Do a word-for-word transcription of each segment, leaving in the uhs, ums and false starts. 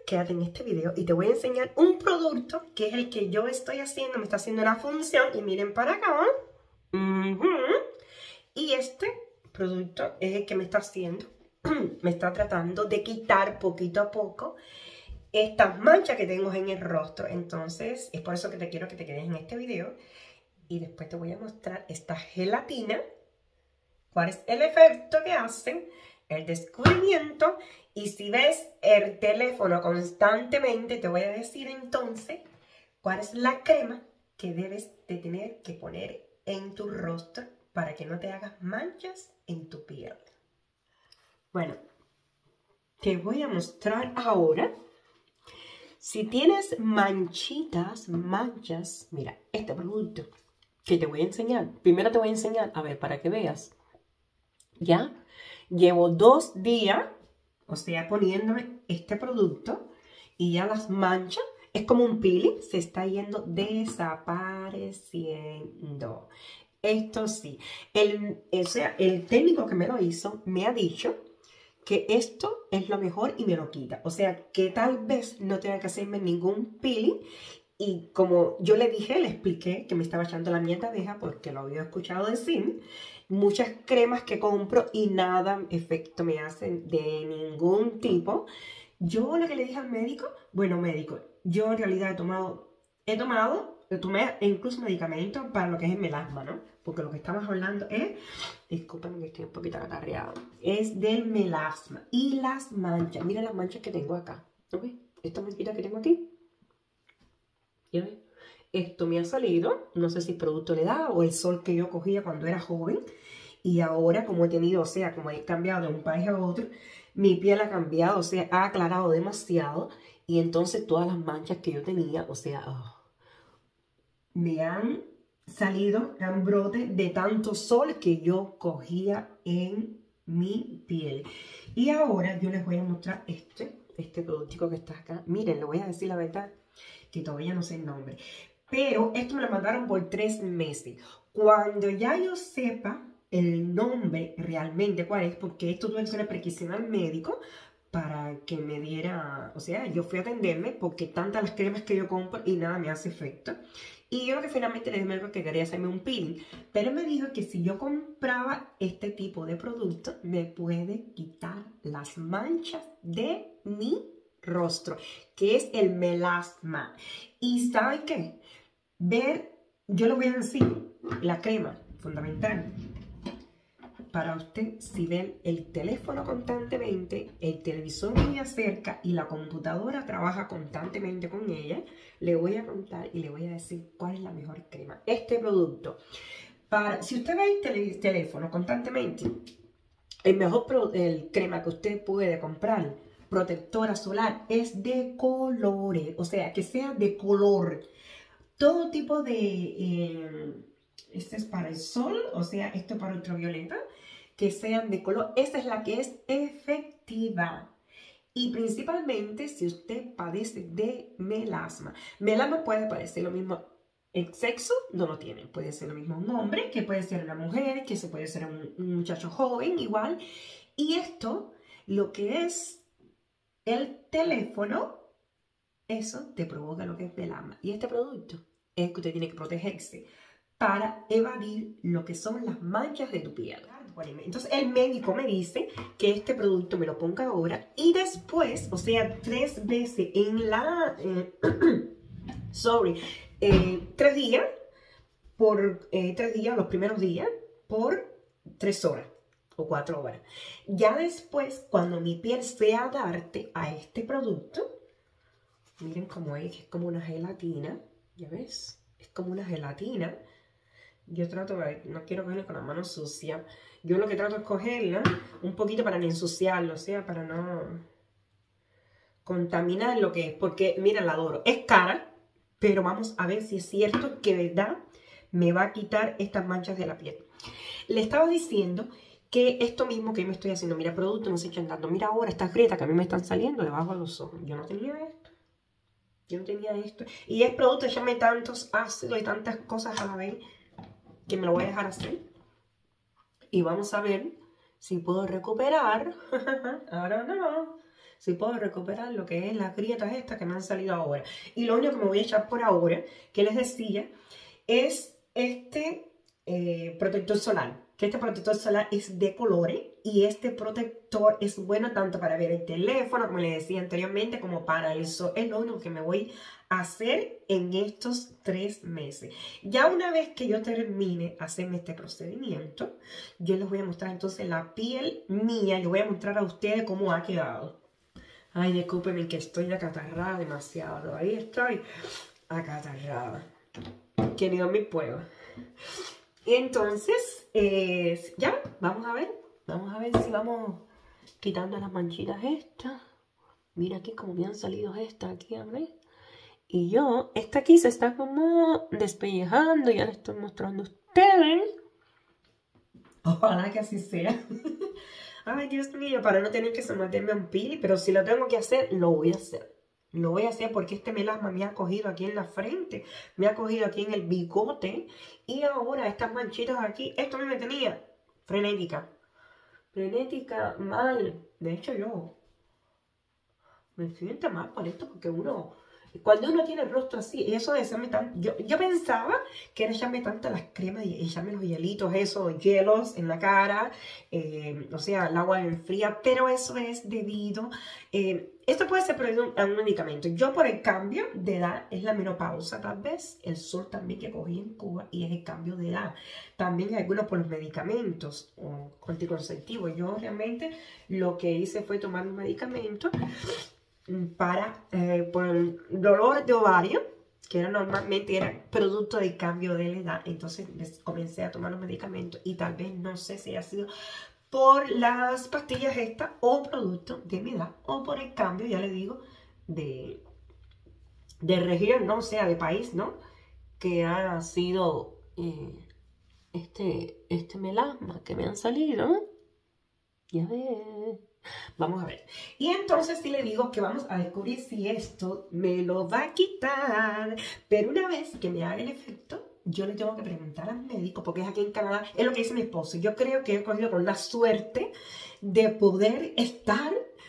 quédate en este video y te voy a enseñar un producto que es el que yo estoy haciendo, me está haciendo una función y miren para acá. Uh-huh. Y este producto es el que me está haciendo, me está tratando de quitar poquito a poco estas manchas que tengo en el rostro. Entonces es por eso que te quiero que te quedes en este video y después te voy a mostrar esta gelatina, cuál es el efecto que hacen, el descubrimiento. Y si ves el teléfono constantemente, te voy a decir entonces cuál es la crema que debes de tener que poner en tu rostro para que no te hagas manchas en tu piel. Bueno, te voy a mostrar ahora. Si tienes manchitas, manchas, mira, este producto que te voy a enseñar. Primero te voy a enseñar, a ver, para que veas. Ya, llevo dos días, o sea, poniéndome este producto y ya las manchas, es como un peeling, se está yendo desapareciendo. Esto sí, el, o sea, el técnico que me lo hizo me ha dicho que esto es lo mejor y me lo quita. O sea, que tal vez no tenga que hacerme ningún peeling. Y como yo le dije, le expliqué que me estaba echando la miel de abeja porque lo había escuchado decir. Muchas cremas que compro y nada efecto me hacen de ningún tipo. Yo lo que le dije al médico, bueno médico, yo en realidad he tomado, he tomado, tomé incluso medicamentos para lo que es el melasma, ¿no? Porque lo que estamos hablando es, discúlpame que estoy un poquito acarreado, es del melasma y las manchas. Mira las manchas que tengo acá, ¿ok? Esta manchita que tengo aquí. ¿Ya ves? Esto me ha salido, no sé si el producto le da o el sol que yo cogía cuando era joven. Y ahora como he tenido, o sea, como he cambiado de un país a otro, mi piel ha cambiado, o sea, ha aclarado demasiado. Y entonces todas las manchas que yo tenía, o sea, oh, me han salido, han brote de tanto sol que yo cogía en mi piel. Y ahora yo les voy a mostrar este, este productico que está acá. Miren, le voy a decir la verdad, que todavía no sé el nombre. Pero esto me lo mandaron por tres meses. Cuando ya yo sepa el nombre realmente cuál es, porque esto tuve que hacer una prescripción al médico para que me diera, o sea, yo fui a atenderme porque tantas las cremas que yo compro y nada me hace efecto. Y yo lo que finalmente le dije al médico que quería hacerme un peeling, pero me dijo que si yo compraba este tipo de producto, me puede quitar las manchas de mi rostro, que es el melasma. Y ¿saben qué? Ver, yo le voy a decir, la crema, fundamental, para usted, si ve el teléfono constantemente, el televisor muy cerca y la computadora trabaja constantemente con ella, le voy a contar y le voy a decir cuál es la mejor crema. Este producto, para, si usted ve el tele, teléfono constantemente, el mejor pro, el crema que usted puede comprar, protectora solar, es de colores, o sea, que sea de color. Todo tipo de, eh, este es para el sol, o sea, esto es para ultravioleta, que sean de color. Esta es la que es efectiva. Y principalmente si usted padece de melasma. Melasma puede parecer lo mismo, el sexo no lo tiene. Puede ser lo mismo un hombre, que puede ser una mujer, que se puede ser un, un muchacho joven, igual. Y esto, lo que es el teléfono, eso te provoca lo que es melasma. Y este producto es que usted tiene que protegerse para evadir lo que son las manchas de tu piel. Entonces el médico me dice que este producto me lo ponga ahora y después, o sea, tres veces en la... Eh, sorry, eh, tres días, por eh, tres días, los primeros días, por tres horas o cuatro horas. Ya después, cuando mi piel se adapte a este producto, miren cómo es, es como una gelatina, ¿ya ves? Es como una gelatina. Yo trato, no quiero cogerla con la mano sucia. Yo lo que trato es cogerla un poquito para no ensuciarlo, o sea, para no contaminar lo que es. Porque, mira, la adoro. Es cara, pero vamos a ver si es cierto que de verdad me va a quitar estas manchas de la piel. Le estaba diciendo que esto mismo que yo me estoy haciendo, mira, producto no se echan dando. Mira ahora estas grietas que a mí me están saliendo debajo de los ojos. Yo no tenía esto. Yo no tenía esto. Y es producto, echarme tantos ácidos y tantas cosas a la vez que me lo voy a dejar hacer. Y vamos a ver si puedo recuperar. Ahora no. si puedo recuperar lo que es las grietas estas que me han salido ahora. Y lo único que me voy a echar por ahora, que les decía, es este eh, protector solar. Que este protector solar es de colores y este protector es bueno tanto para ver el teléfono, como les decía anteriormente, como para el sol. Es lo único que me voy a hacer en estos tres meses. Ya una vez que yo termine hacerme este procedimiento, yo les voy a mostrar entonces la piel mía. Les voy a mostrar a ustedes cómo ha quedado. Ay, discúlpenme que estoy acatarrada demasiado. Ahí estoy acatarrada. Que ni dormir puedo. Y entonces, eh, ya, vamos a ver. Vamos a ver si vamos quitando las manchitas estas. Mira aquí como me han salido estas aquí, a ver. Y yo, esta aquí se está como despellejando. Ya les estoy mostrando a ustedes. Ojalá que así sea. Ay, Dios mío, para no tener que someterme a un pili. Pero si lo tengo que hacer, lo voy a hacer. Lo voy a hacer porque este melasma me ha cogido aquí en la frente, me ha cogido aquí en el bigote y ahora estas manchitas aquí, esto me tenía frenética, frenética mal. De hecho yo me siento mal por esto porque uno, cuando uno tiene el rostro así, eso de echarme tan, yo, yo pensaba que era echarme tanto las cremas y echarme los hielitos, esos hielos en la cara, eh, o sea, el agua fría, pero eso es debido, eh, esto puede ser por un, un medicamento. Yo por el cambio de edad, es la menopausa tal vez, el sol también que cogí en Cuba y es el cambio de edad. También algunos por los medicamentos o anticonceptivos. Yo realmente lo que hice fue tomar un medicamento para eh, por el dolor de ovario, que era normalmente era producto del cambio de la edad. Entonces les comencé a tomar los medicamentos y tal vez no sé si ha sido por las pastillas estas o producto de mi edad o por el cambio, ya les digo, de, de región, no o sea, de país, ¿no? Que ha sido eh, este, este melasma que me han salido. Ya ves. Vamos a ver. Y entonces sí le digo que vamos a descubrir si esto me lo va a quitar. Pero una vez que me haga el efecto, yo le tengo que preguntar al médico, porque es aquí en Canadá, es lo que dice mi esposo. Yo creo que he cogido con la suerte de poder estar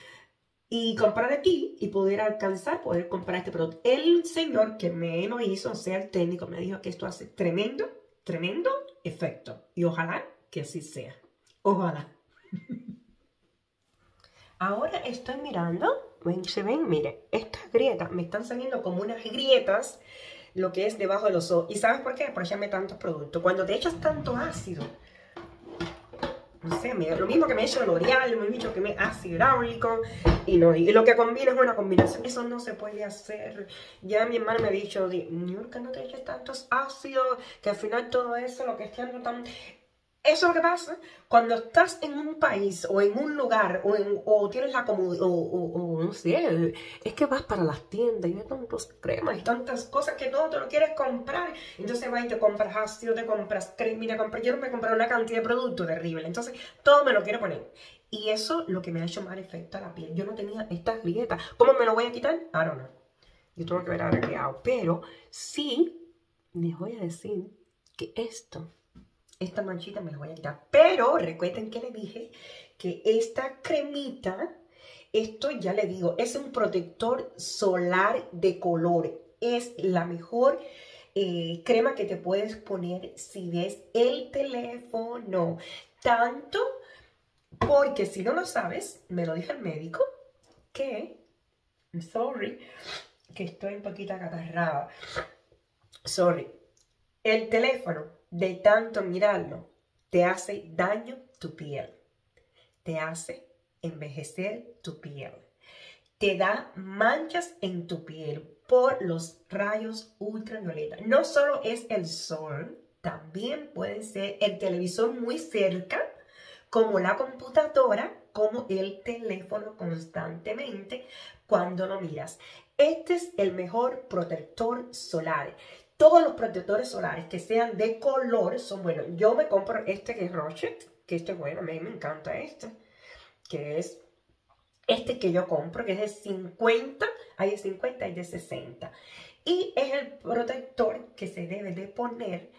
y comprar aquí y poder alcanzar, poder comprar este producto. El señor que me lo hizo, o sea, el técnico, me dijo que esto hace tremendo, tremendo efecto. Y ojalá que así sea. Ojalá. Ahora estoy mirando, se ven, miren, estas grietas me están saliendo como unas grietas, lo que es debajo de los ojos. ¿Y sabes por qué? Por echarme tantos productos. Cuando te echas tanto ácido, no sé, mira, lo mismo que me he hecho el L'Oreal, me he dicho que me ácido hidráulico, y no, y lo que combina es una combinación, eso no se puede hacer. Ya mi hermana me ha dicho, Niurka, no te eches tantos ácidos, que al final todo eso, lo que esté dando tan... Eso es lo que pasa cuando estás en un país o en un lugar o, en, o tienes la comodidad, o, o, o no sé, es que vas para las tiendas y ves tantas cremas y tantas cosas que todo te lo quieres comprar. Entonces vas y te compras ácido, te compras crema, te compras, yo no me compré una cantidad de productos terrible. Entonces todo me lo quiero poner. Y eso es lo que me ha hecho mal efecto a la piel. Yo no tenía estas grietas. ¿Cómo me lo voy a quitar? I don't know. Yo tengo que ver ahora qué hago. Pero sí les voy a decir que esto... Esta manchita me la voy a quitar. Pero recuerden que les dije que esta cremita, esto ya les digo, es un protector solar de color. Es la mejor eh, crema que te puedes poner si ves el teléfono. Tanto porque si no lo sabes, me lo dijo el médico, que, I'm sorry, que estoy un poquito acatarrada. Sorry. El teléfono, de tanto mirarlo, te hace daño tu piel. Te hace envejecer tu piel. Te da manchas en tu piel por los rayos ultravioleta. No solo es el sol, también puede ser el televisor muy cerca, como la computadora, como el teléfono constantemente cuando lo miras. Este es el mejor protector solar. Todos los protectores solares que sean de color son buenos. Yo me compro este que es Rochet, que este es bueno, a mí me encanta este, que es este que yo compro, que es de cincuenta, hay de cincuenta y de sesenta. Y es el protector que se debe de poner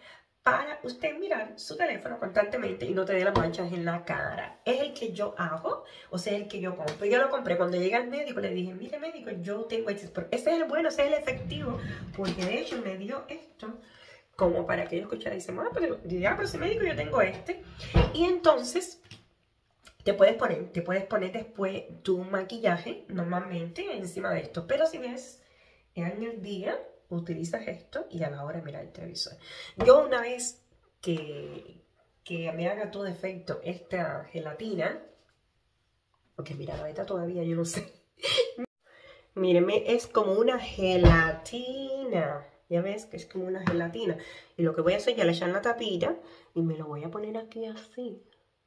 para usted mirar su teléfono constantemente y no te dé las manchas en la cara. Es el que yo hago, o sea, el que yo compro. Yo lo compré cuando llegué al médico, le dije, mire médico, yo tengo este, pero ese es el bueno, ese es el efectivo, porque de hecho me dio esto, como para que yo escuchara y dice, ah, pero, ya, pero ese médico yo tengo este. Y entonces te puedes poner, te puedes poner después tu maquillaje normalmente encima de esto, pero si ves en el día, utilizas esto y a la hora mirar el televisor. Yo una vez que, que me haga todo efecto esta gelatina, porque mira, la beta todavía yo no sé. Míreme, es como una gelatina. Ya ves que es como una gelatina. Y lo que voy a hacer, ya le echan la tapita y me lo voy a poner aquí así.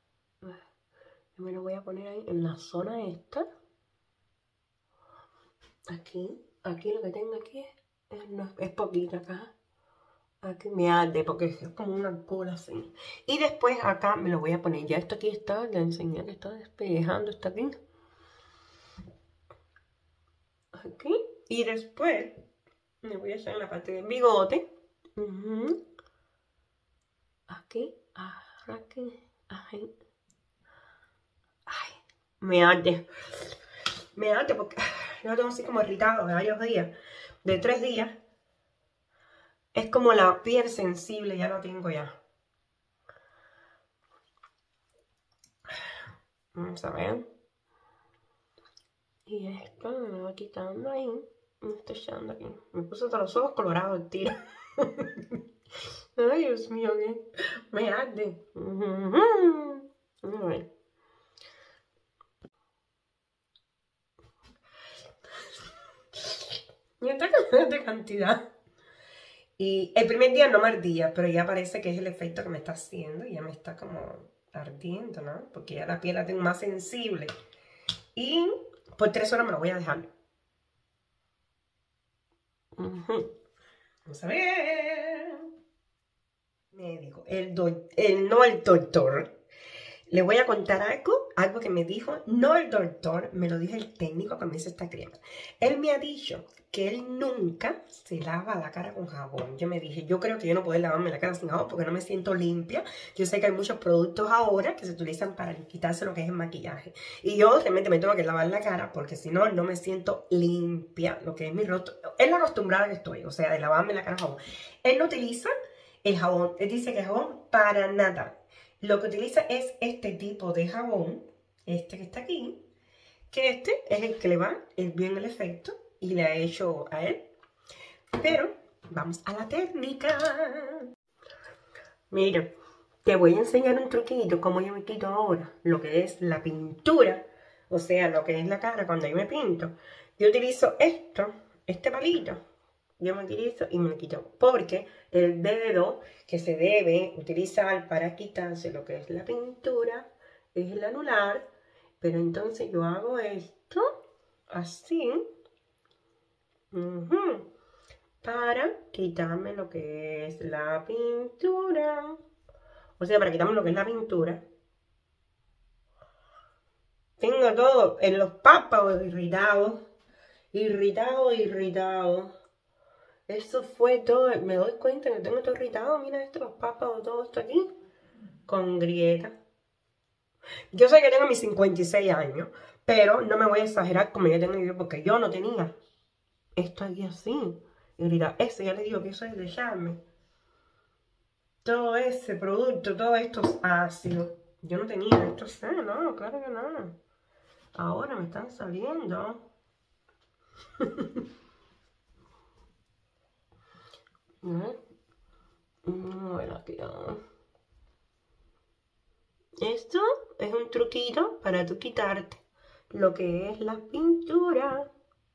Me lo voy a poner ahí en la zona esta. Aquí, aquí lo que tengo aquí es, no, es poquito acá. Aquí me arde porque es como una cola así. Y después acá me lo voy a poner. Ya esto aquí está, le enseñé que está despejando, está aquí. Aquí. Y después me voy a echar en la parte del bigote. Uh-huh. Aquí, aquí, aquí. Ay, me arde. Me arde porque yo lo tengo así como irritado de varios días. De tres días. Es como la piel sensible, ya lo tengo ya. Vamos a ver. Y esto me lo voy quitando ahí. Me estoy echando aquí. Me puse todos los ojos colorados el tiro. Ay, Dios mío, que me arde. A ver. Y esta de cantidad. Y el primer día no me ardía, pero ya parece que es el efecto que me está haciendo. Y ya me está como ardiendo, ¿no? Porque ya la piel la tengo más sensible. Y por tres horas me lo voy a dejar. Uh-huh. Vamos a ver. Médico, el, do el no el doctor. Le voy a contar algo, algo que me dijo, no el doctor, me lo dijo el técnico que me hizo esta crema. Él me ha dicho que él nunca se lava la cara con jabón. Yo me dije, yo creo que yo no puedo lavarme la cara sin jabón porque no me siento limpia. Yo sé que hay muchos productos ahora que se utilizan para quitarse lo que es el maquillaje. Y yo realmente me tengo que lavar la cara porque si no, no me siento limpia, lo que es mi rostro. Es la acostumbrada que estoy, o sea, de lavarme la cara con jabón. Él no utiliza el jabón, él dice que el jabón para nada. Lo que utiliza es este tipo de jabón, este que está aquí, que este es el que le va el bien el efecto y le ha hecho a él. Pero vamos a la técnica. Mira, te voy a enseñar un truquito, como yo me quito ahora, lo que es la pintura, o sea, lo que es la cara cuando yo me pinto. Yo utilizo esto, este palito. Yo me utilizo y me lo quito porque el dedo que se debe utilizar para quitarse lo que es la pintura es el anular, pero entonces yo hago esto así uh-huh, para quitarme lo que es la pintura, o sea, para quitarme lo que es la pintura. Tengo todo en los párpados irritados, irritado, irritado. Eso fue todo, me doy cuenta que tengo todo irritado, mira esto, los párpados, todo esto aquí, con grieta. Yo sé que tengo mis cincuenta y seis años, pero no me voy a exagerar como yo tengo yo, porque yo no tenía esto aquí así, irritado. Eso ya le digo que eso es de Charme. Todo ese producto, todos estos ácidos, yo no tenía esto, sí, no, claro que no. Ahora me están saliendo. Bueno, aquí no. Esto es un truquito para tú quitarte lo que es la pintura.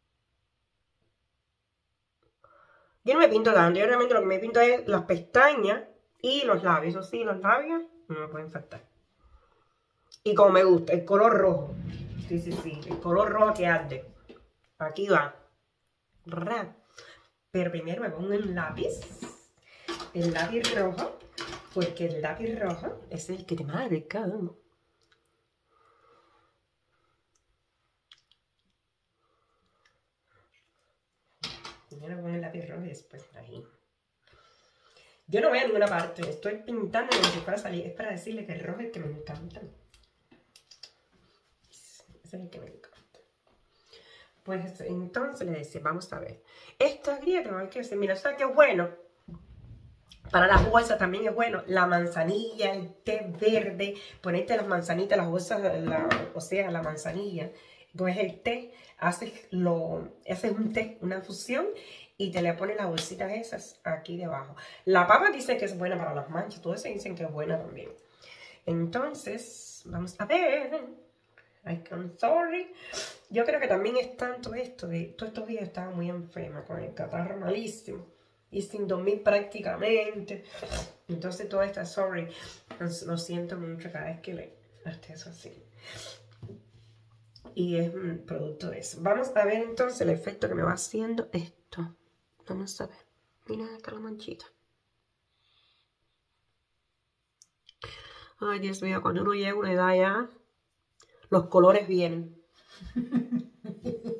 Yo no me pinto tanto, yo realmente lo que me pinto es las pestañas y los labios. Eso sí, los labios no me pueden faltar. Y como me gusta, el color rojo. Sí, sí, sí, el color rojo que arde. Aquí va. Pero primero me pongo el lápiz. El lápiz rojo. Porque el lápiz rojo es el que te marca. Primero pongo el lápiz rojo y después ahí. Yo no voy a ninguna parte, estoy pintando como si fuera a salir. Es para decirle que el rojo es el que me encanta. Ese es el que me encanta. Pues entonces le decía, vamos a ver. Esta grieta hay que hacer, mira, ¿sabes qué es bueno? Para las bolsas también es bueno. La manzanilla, el té verde, ponerte las manzanitas, las bolsas, la, o sea, la manzanilla. Pues el té, haces, lo, haces un té, una fusión, y te le pones las bolsitas esas aquí debajo. La papa dice que es buena para las manchas, todos se dicen que es buena también. Entonces, vamos a ver. I'm sorry. Yo creo que también es tanto esto, de todos estos días estaba muy enferma con el catarro malísimo y sin dormir prácticamente. Entonces todo está sorry. Lo siento mucho cada vez que le esté eso así. Y es un producto de eso. Vamos a ver entonces el efecto que me va haciendo esto. Vamos a ver. Mira acá la manchita. Ay, Dios mío, cuando uno llega a una edad ya, los colores vienen.